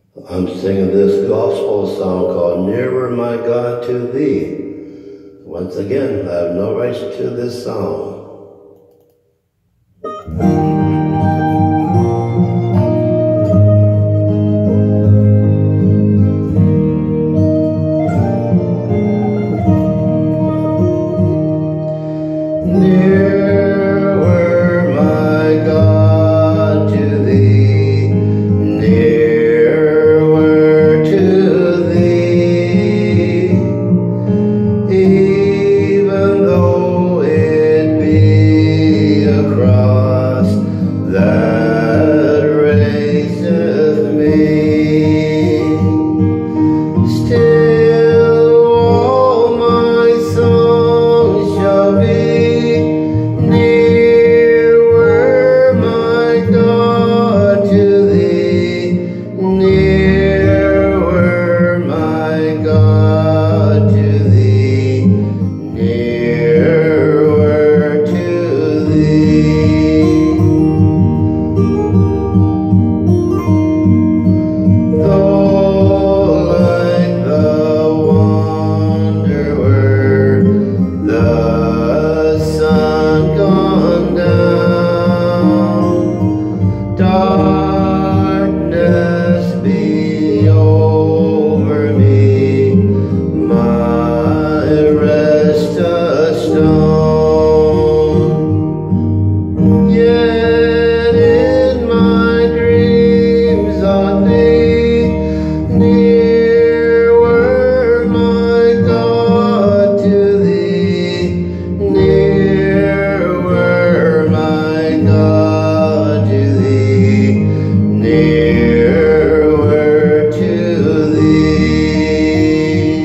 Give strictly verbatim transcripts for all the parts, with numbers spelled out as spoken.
I'm singing this gospel song called Nearer My God to Thee. Once again, I have no rights to this song. Nearer my God to Thee, nearer to Thee, even though it be a cross that raiseth me, still all my songs shall be nearer my God to Thee, nearer my God to Thee, nearer to Thee. Though like the wanderer, the sun gone down, darkness be over me, my rest a stone. Yet in my dreams on Thee, nearer my God to Thee, nearer my God to Thee, nearer to Thee.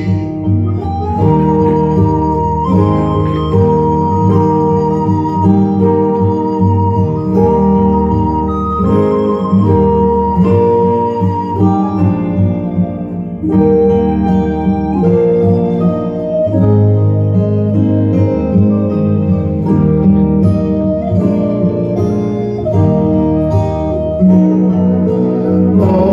Oh,